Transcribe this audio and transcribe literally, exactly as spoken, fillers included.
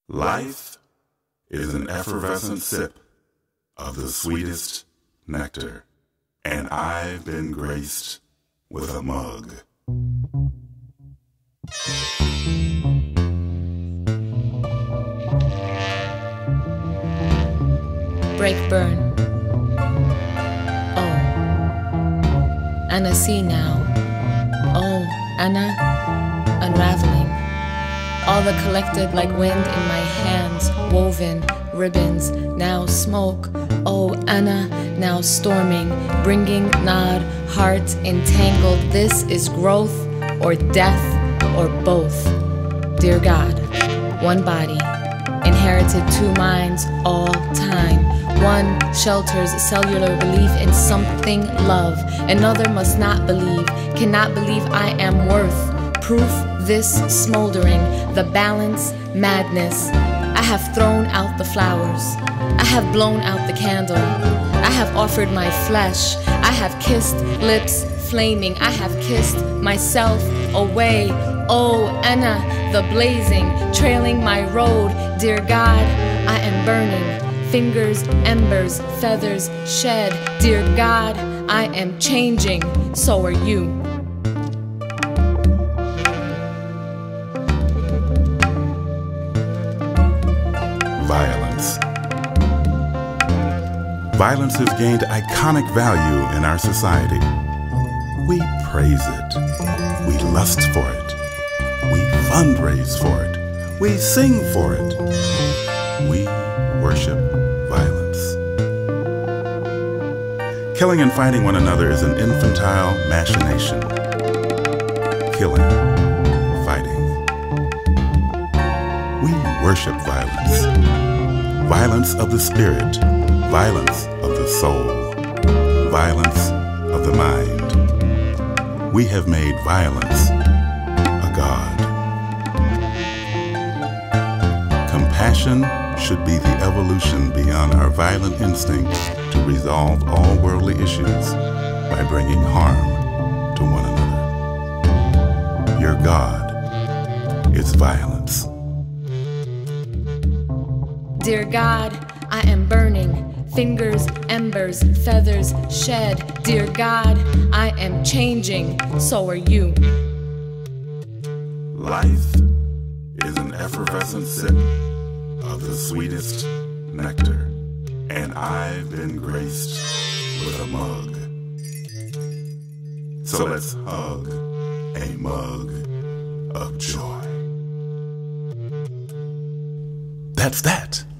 Life is an effervescent sip of the sweetest nectar, and I've been graced with a mug. Break, burn. Oh, Anna, see now. Oh, Anna, unraveling. All the collected like wind in my hands, woven ribbons, now smoke. Oh, Anna, now storming, bringing nod, heart entangled. This is growth or death or both. Dear God, one body, inherited two minds all time. One shelters cellular belief in something love. Another must not believe, cannot believe I am worth. Proof this smoldering, the balance, madness. I have thrown out the flowers. I have blown out the candle. I have offered my flesh. I have kissed lips flaming. I have kissed myself away. Oh, Anna, the blazing, trailing my road. Dear God, I am burning. Fingers, embers, feathers shed. Dear God, I am changing. So are you. Violence. Violence has gained iconic value in our society. We praise it. We lust for it. We fundraise for it. We sing for it. We worship violence. Killing and fighting one another is an infantile machination. Killing, fighting. We worship violence. Violence of the spirit, violence of the soul, violence of the mind. We have made violence a god. Compassion should be the evolution beyond our violent instincts to resolve all worldly issues by bringing harm to one another. Your God is violence. Dear God, I am burning. Fingers, embers, feathers shed. Dear God, I am changing. So are you. Life is an effervescent sip of the sweetest nectar, and I've been graced with a mug. So let's hug a mug of joy. That's that.